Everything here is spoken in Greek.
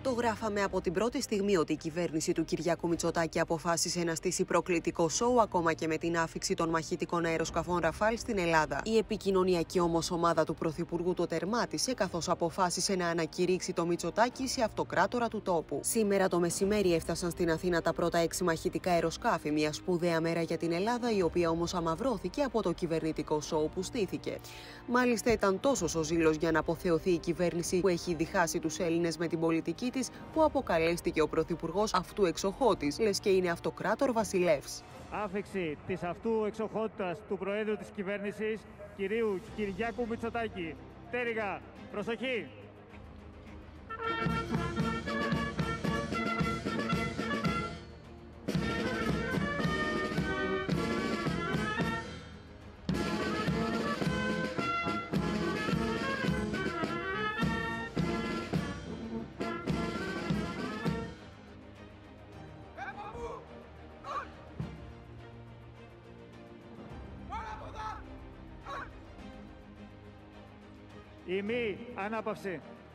Το γράφαμε από την πρώτη στιγμή ότι η κυβέρνηση του Κυριάκου Μητσοτάκη αποφάσισε να στήσει προκλητικό σόου ακόμα και με την άφιξη των μαχητικών αεροσκαφών Ραφάλ στην Ελλάδα. Η επικοινωνιακή όμως ομάδα του Πρωθυπουργού το τερμάτισε, καθώς αποφάσισε να ανακηρύξει το Μητσοτάκη σε αυτοκράτορα του τόπου. Σήμερα το μεσημέρι έφτασαν στην Αθήνα τα πρώτα 6 μαχητικά αεροσκάφη, μια σπουδαία μέρα για την Ελλάδα, η οποία όμως αμαυρώθηκε από το κυβερνητικό σόου που στήθηκε. Μάλιστα, ήταν τόσος ο ζήλος για να αποθεωθεί η κυβέρνηση που έχει διχάσει τους Έλληνες με την πολιτική της, που αποκαλέστηκε ο Πρωθυπουργός αυτού εξοχώτης, λες και είναι αυτοκράτορ βασιλεύς. Άφηξη της αυτού εξοχότητας του Προέδρου της κυβέρνησης, κυρίου Κυριάκου Μητσοτάκη. Τέριγα, προσοχή! Η μη ανάπαυση.